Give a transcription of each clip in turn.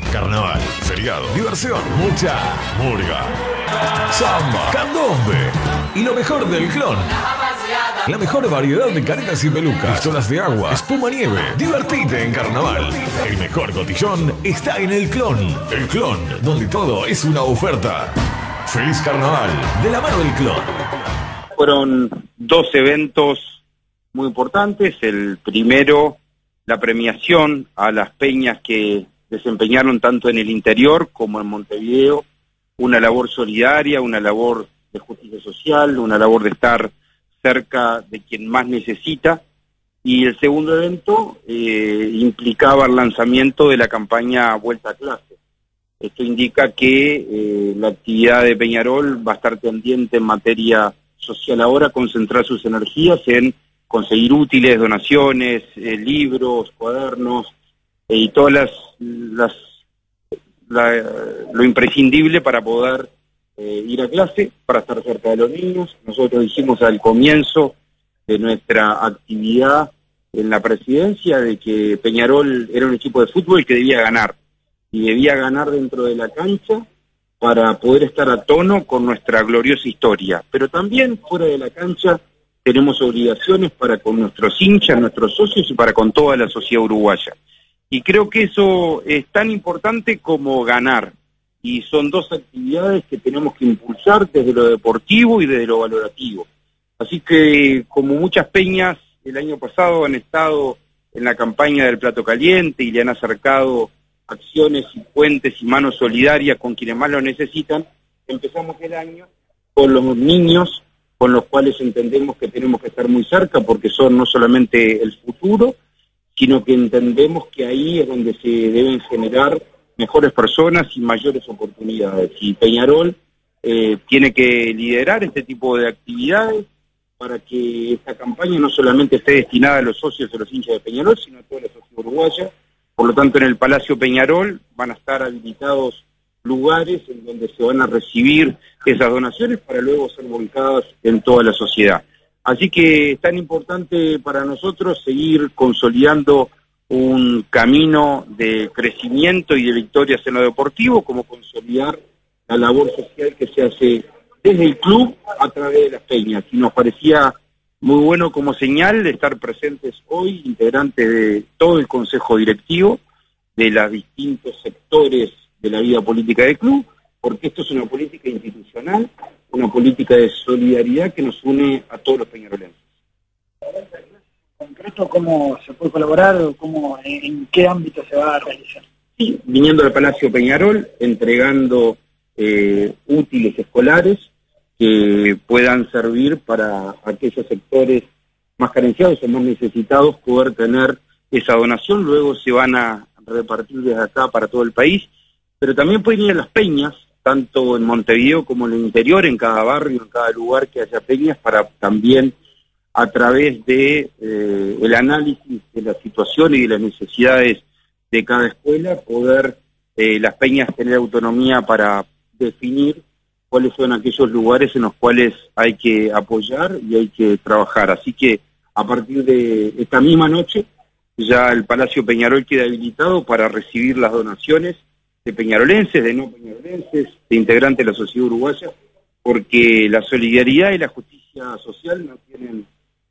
Carnaval, feriado, diversión, mucha murga, samba, candombe y lo mejor del clon. La mejor variedad de caretas y pelucas, pistolas de agua, espuma nieve. Divertite en Carnaval. El mejor cotillón está en el clon. El clon, donde todo es una oferta. Feliz Carnaval, de la mano del clon. Fueron dos eventos muy importantes. El primero, la premiación a las peñas que desempeñaron tanto en el interior como en Montevideo una labor solidaria, una labor de justicia social, una labor de estar cerca de quien más necesita. Y el segundo evento implicaba el lanzamiento de la campaña Vuelta a Clase. Esto indica que la actividad de Peñarol va a estar tendiente en materia social ahora, concentrar sus energías en conseguir útiles, donaciones, libros, cuadernos y todas lo imprescindible para poder ir a clase, para estar cerca de los niños. Nosotros dijimos al comienzo de nuestra actividad en la presidencia de que Peñarol era un equipo de fútbol que debía ganar, y debía ganar dentro de la cancha para poder estar a tono con nuestra gloriosa historia. Pero también fuera de la cancha tenemos obligaciones para con nuestros hinchas, nuestros socios y para con toda la sociedad uruguaya. Y creo que eso es tan importante como ganar. Y son dos actividades que tenemos que impulsar desde lo deportivo y desde lo valorativo. Así que, como muchas peñas el año pasado han estado en la campaña del plato caliente y le han acercado acciones y puentes y manos solidarias con quienes más lo necesitan, empezamos el año con los niños, con los cuales entendemos que tenemos que estar muy cerca porque son no solamente el futuro, sino que entendemos que ahí es donde se deben generar mejores personas y mayores oportunidades. Y Peñarol tiene que liderar este tipo de actividades para que esta campaña no solamente esté destinada a los socios de los hinchas de Peñarol, sino a toda la sociedad uruguaya. Por lo tanto, en el Palacio Peñarol van a estar habilitados lugares en donde se van a recibir esas donaciones para luego ser volcadas en toda la sociedad. Así que es tan importante para nosotros seguir consolidando un camino de crecimiento y de victorias en lo deportivo, como consolidar la labor social que se hace desde el club a través de las peñas. Y nos parecía muy bueno como señal de estar presentes hoy, integrantes de todo el consejo directivo, de los distintos sectores de la vida política del club, porque esto es una política institucional, una política de solidaridad que nos une a todos los peñarolenses. ¿Concreto cómo se puede colaborar o en qué ámbito se va a realizar? Sí, viniendo al Palacio Peñarol, entregando útiles escolares que puedan servir para aquellos sectores más carenciados o más necesitados poder tener esa donación. Luego se van a repartir desde acá para todo el país, pero también pueden ir a las peñas, tanto en Montevideo como en el interior, en cada barrio, en cada lugar que haya peñas, para también a través de el análisis de la situación y de las necesidades de cada escuela, poder las peñas tener autonomía para definir cuáles son aquellos lugares en los cuales hay que apoyar y hay que trabajar. Así que a partir de esta misma noche ya el Palacio Peñarol queda habilitado para recibir las donaciones de peñarolenses, de no peñarolenses, de integrantes de la sociedad uruguaya, porque la solidaridad y la justicia social no tienen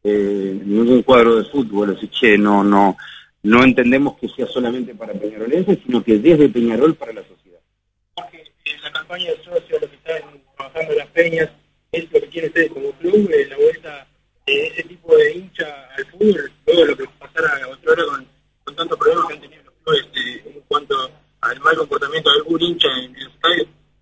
ningún cuadro de fútbol, así que no entendemos que sea solamente para peñarolenses, sino que desde Peñarol para la sociedad. Porque la campaña de socios, lo que están trabajando en las peñas, es lo que quiere ustedes como club, la vuelta de ese tipo de hincha al fútbol, luego lo que pasara a otra hora con tantos problemas que han tenido los clubes en cuanto al mal comportamiento de algún hincha en el estadio.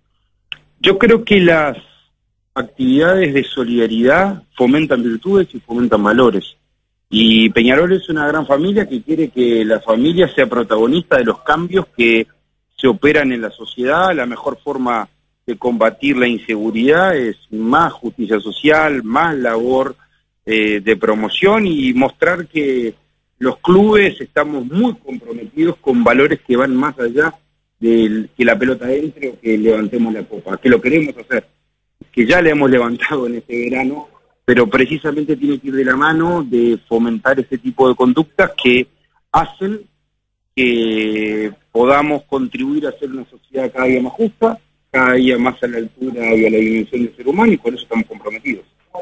Yo creo que las actividades de solidaridad fomentan virtudes y fomentan valores. Y Peñarol es una gran familia que quiere que la familia sea protagonista de los cambios que se operan en la sociedad. La mejor forma de combatir la inseguridad es más justicia social, más labor de promoción y mostrar que los clubes estamos muy comprometidos con valores que van más allá de que la pelota entre o que levantemos la copa, que lo queremos hacer, que ya le hemos levantado en este verano, pero precisamente tiene que ir de la mano de fomentar este tipo de conductas que hacen que podamos contribuir a hacer una sociedad cada día más justa, cada día más a la altura y a la dimensión del ser humano, y por eso estamos comprometidos.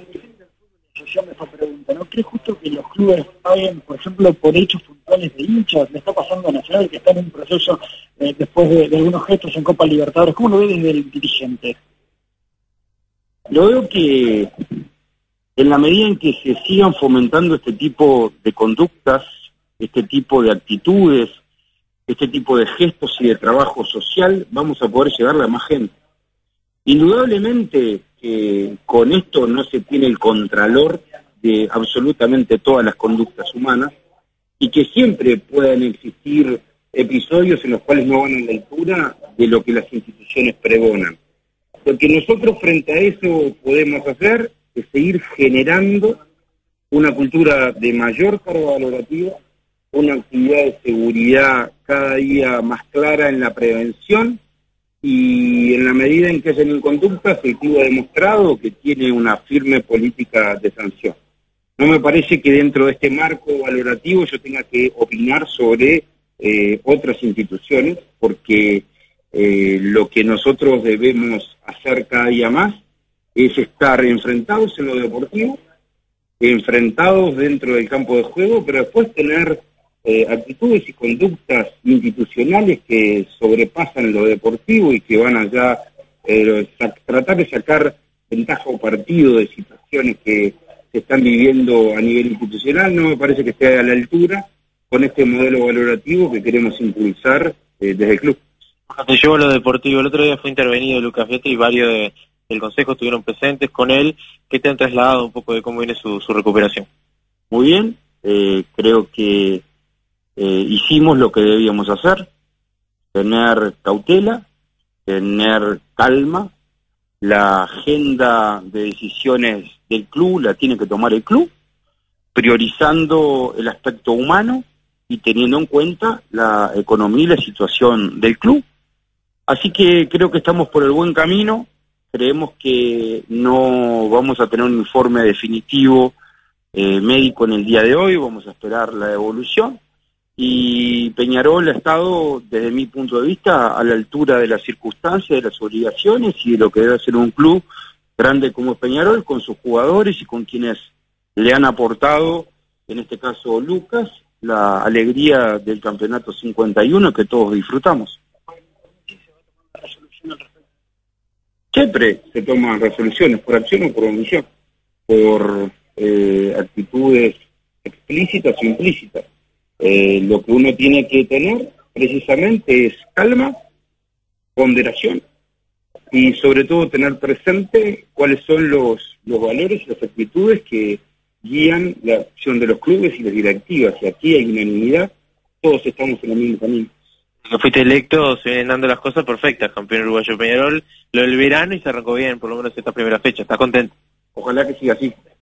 Esta pregunta, ¿no crees justo que los clubes paguen, por ejemplo, por hechos puntuales de hinchas? Le está pasando a Nacional, que está en un proceso después de algunos gestos en Copa Libertadores. ¿Cómo lo ve desde el dirigente? Lo veo que en la medida en que se sigan fomentando este tipo de conductas, este tipo de actitudes, este tipo de gestos y de trabajo social, vamos a poder llegarle a más gente. Indudablemente que con esto no se tiene el contralor de absolutamente todas las conductas humanas, y que siempre puedan existir episodios en los cuales no van a la altura de lo que las instituciones pregonan. Lo que nosotros frente a eso podemos hacer es seguir generando una cultura de mayor carga valorativa, una actividad de seguridad cada día más clara en la prevención, y en la medida en que hacen inconductas, el club ha demostrado que tiene una firme política de sanción. No me parece que dentro de este marco valorativo yo tenga que opinar sobre otras instituciones, porque lo que nosotros debemos hacer cada día más es estar enfrentados en lo deportivo, enfrentados dentro del campo de juego, pero después tener actitudes y conductas institucionales que sobrepasan lo deportivo y que van allá, tratar de sacar ventaja o partido de situaciones que se están viviendo a nivel institucional. No me parece que esté a la altura con este modelo valorativo que queremos impulsar desde el club. Te llevo a lo deportivo. El otro día fue intervenido Lucas Vietri y varios del Consejo estuvieron presentes con él. ¿Qué te han trasladado un poco de cómo viene su recuperación? Muy bien, creo que hicimos lo que debíamos hacer: tener cautela, tener calma. La agenda de decisiones del club la tiene que tomar el club, priorizando el aspecto humano y teniendo en cuenta la economía y la situación del club. Así que creo que estamos por el buen camino. Creemos que no vamos a tener un informe definitivo médico en el día de hoy, vamos a esperar la evolución. Y Peñarol ha estado, desde mi punto de vista, a la altura de las circunstancias, de las obligaciones y de lo que debe ser un club grande como es Peñarol, con sus jugadores y con quienes le han aportado, en este caso Lucas, la alegría del campeonato 51 que todos disfrutamos. Siempre se toman resoluciones, por acción o por omisión, por actitudes explícitas o implícitas. Lo que uno tiene que tener precisamente es calma, ponderación y sobre todo tener presente cuáles son los valores y las actitudes que guían la acción de los clubes y las directivas. Y aquí hay unanimidad, todos estamos en el mismo camino. Que fuiste electo, se vienen dando las cosas perfectas, campeón uruguayo Peñarol, lo del verano y se arrancó bien, por lo menos esta primera fecha. ¿Estás contento? Ojalá que siga así.